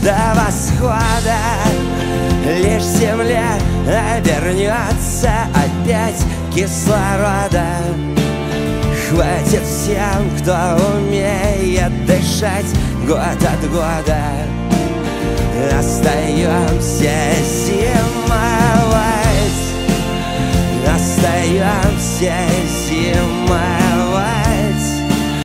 до восхода. Лишь земля обернется опять кислорода. Хватит всем, кто умеет дышать год от года. Остаемся зимовать, остаемся зимовать.